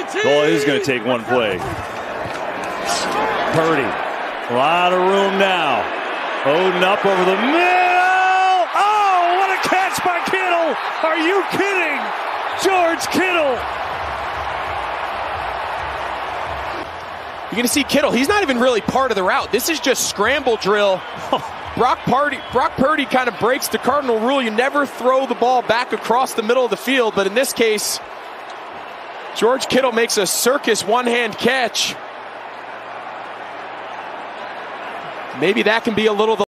Goal is going to take one play. Purdy, a lot of room now. Odin up over the middle. Oh, what a catch by Kittle! Are you kidding? George Kittle. You're going to see Kittle. He's not even really part of the route. This is just scramble drill. Brock Purdy kind of breaks the cardinal rule. You never throw the ball back across the middle of the field. But in this case, George Kittle makes a circus one-hand catch. Maybe that can be a little